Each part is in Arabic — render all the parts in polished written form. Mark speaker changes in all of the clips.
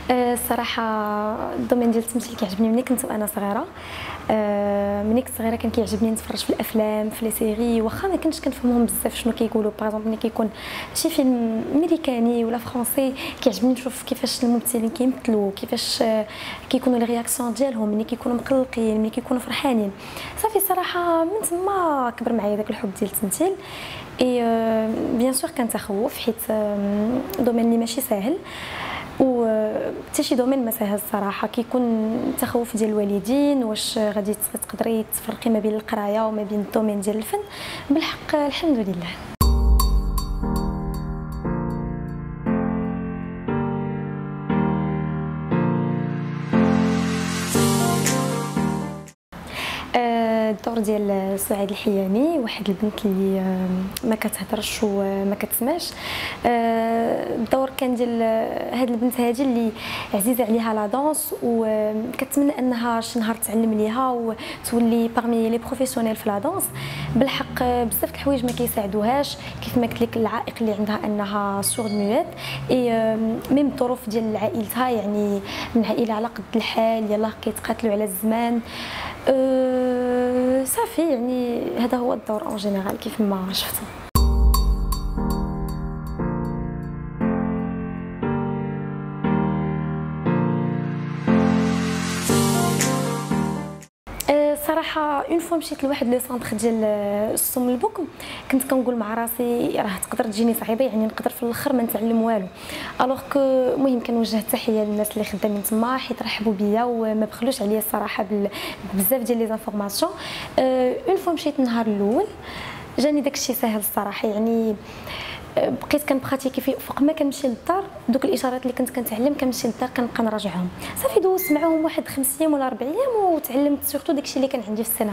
Speaker 1: الصراحه الدومين ديال التمثيل كيعجبني ملي كنت وانا صغيره. ملي كنت صغيره كان كيعجبني نتفرج في الافلام في لي سيري، واخا ما كنتش كنفهمهم بزاف شنو كيقولوا. باغ ملي كيكون شي فيلم امريكاني ولا فرونسي كيعجبني نشوف كيفاش الممثلين كيمثلوا، كيفاش كيكونوا لي رياكسيون ديالهم ملي كيكونوا مقلقين ملي كيكونوا فرحانين. صافي صراحه من تما كبر معايا داك الحب ديال التمثيل. اي بيان سور كان تخوف حيت دومين اللي ماشي ساهل، و حتى شي دومين ما ساهل الصراحه. كيكون التخوف ديال الوالدين واش غادي تقدري تفرقي ما بين القرايه وما بين الدومين ديال الفن. بالحق الحمد لله. الدور ديال سعاد الحياني، واحد البنت اللي ما كتهضرش وما كتسمعش. الدور كان ديال هاد البنت هادي اللي عزيزه عليها لا دانس، وكتمنى انها شي نهار تعلم ليها وتولي باغمي لي بروفيسيونيل في لا دانس. بالحق بزاف د الحوايج ما كيساعدوهاش، كيف ما قلت لك العائق اللي عندها انها سورد مويت. اي ميم الظروف ديال عائلتها، يعني من عائله على قد الحال يلاه كيتقاتلوا على الزمان. صافي يعني هذا هو الدور اون جينيرال كيف ما شفتوا. صراحه اون فوا مشيت لواحد لو سونتر ديال الصم البكم، كنت كنقول مع راسي راه تقدر تجيني صعيبه، يعني نقدر في الاخر ما نتعلم والو. الوغ كو المهم كنوجه التحيه للناس اللي خدامين تما، حيت رحبوا بيا وما بخلوش عليا الصراحه بزاف ديال لي زانفورماسيون. اون فوا مشيت النهار الاول جاني داكشي ساهل الصراحه، يعني بقيت كنبراتيكي فوق ما كنمشي للدار. دوك الاشارات اللي كنت كنتعلم كنمشي للدار كنبقى نراجعهم. صافي دوزت معاهم واحد 5 ايام ولا 4 ايام وتعلمت سورتو داكشي اللي كان عندي في السيناريو.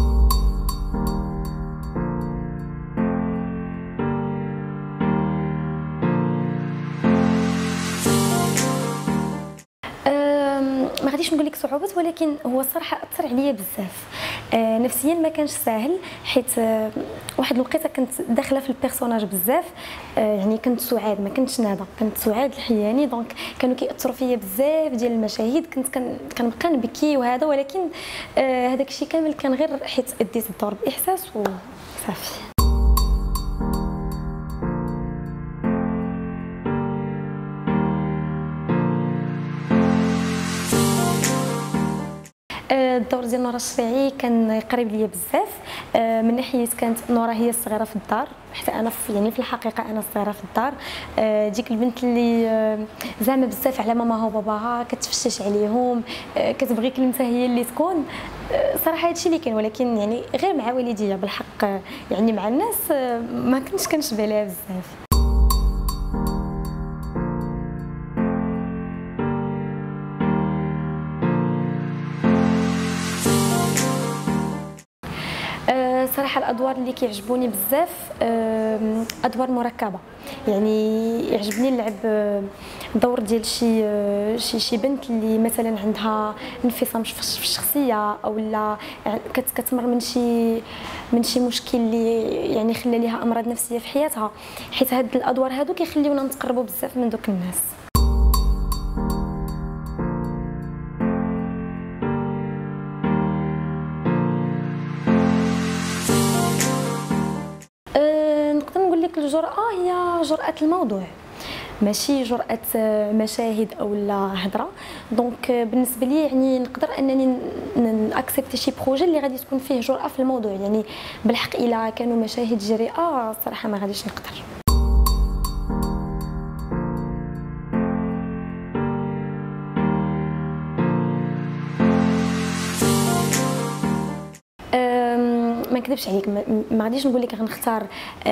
Speaker 1: ما غاديش نقول لك صعوبات، ولكن هو الصراحه اثر عليا بزاف. نفسيا ما كانش ساهل، حيت واحد الوقيته كنت داخله في البيرسوناج بزاف. يعني كنت سعاد ما كنتش ندى، كنت سعاد الحياني. دونك كانوا كيأثروا فيا بزاف ديال المشاهد، كنت كنبقى نبكي وهذا، ولكن هذاك الشيء كامل كان غير حيت اديت الدور باحساس وصافي. الدور ديال نورا الشريعي كان قريب ليا بزاف، من ناحيه كانت نورا هي الصغيره في الدار، حتى انا يعني في الحقيقه انا الصغيره في الدار. ديك البنت اللي زعما بزاف على ماماها وباباها، كتفشش عليهم، كتبغي كلمتها هي اللي تكون. صراحه هادشي اللي كاين، ولكن يعني غير مع والديا بالحق، يعني مع الناس ما كنتش كنشبه ليها بزاف. صراحه الادوار اللي كيعجبوني بزاف ادوار مركبه، يعني يعجبني نلعب دور ديال شي بنت اللي مثلا عندها انفصام في الشخصيه، او لا كتمر من شي مشكل اللي يعني خلى ليها امراض نفسيه في حياتها، حيت هاد الادوار هادو كيخليونا نتقربوا بزاف من دوك الناس. الجرأة هي جرأة الموضوع، ماشي جرأة مشاهد او لا هضره. دونك بالنسبه لي يعني نقدر انني ناكسبتي شي بروجي اللي غادي تكون فيه جرأة في الموضوع. يعني بالحق الا كانوا مشاهد جريئه صراحه ما غاديش نقدر. ما نكذبش عليك، ما غاديش نقول لك غنختار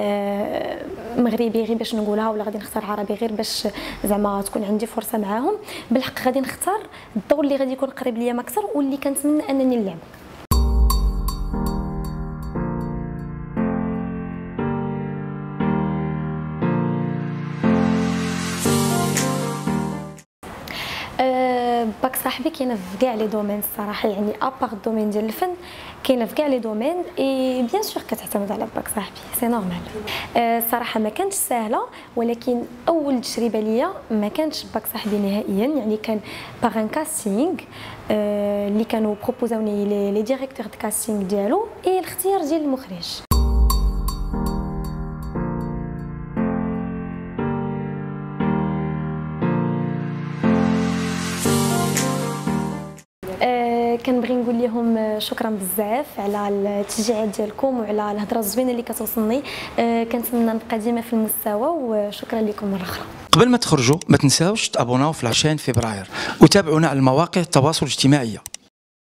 Speaker 1: مغربي غير باش نقولها، ولا غادي نختار عربي غير باش زعما تكون عندي فرصه معاهم. بالحق غادي نختار الدور اللي غادي يكون قريب ليا اكثر واللي كنتمنى انني نلعب. باك صاحبي كاينه في كاع لي دومين الصراحه، يعني ابار الدومين ديال الفن كاينه في كاع لي دومين، اي بيان سور كتعتمد على باك صاحبي سي نورمال. الصراحه ما كانتش سهله، ولكن اول تجربه ليا ما كانتش باك صاحبي نهائيا، يعني كان باغ ان كاستينغ اللي كانوا بروبوزاوني لي ديريكتور دو كاستينغ ديالو اي الاختيار ديال المخرج. كنبغي نقول لهم شكرا بزاف على التشجيعات ديالكم وعلى الهضره الزوينه اللي كتوصلني. كنتمنى نبقى ديما في المستوى، وشكرا لكم مره اخرى.
Speaker 2: قبل ما تخرجوا ما تنساوش تابوناو في 20 فبراير وتابعونا على المواقع التواصل الاجتماعي.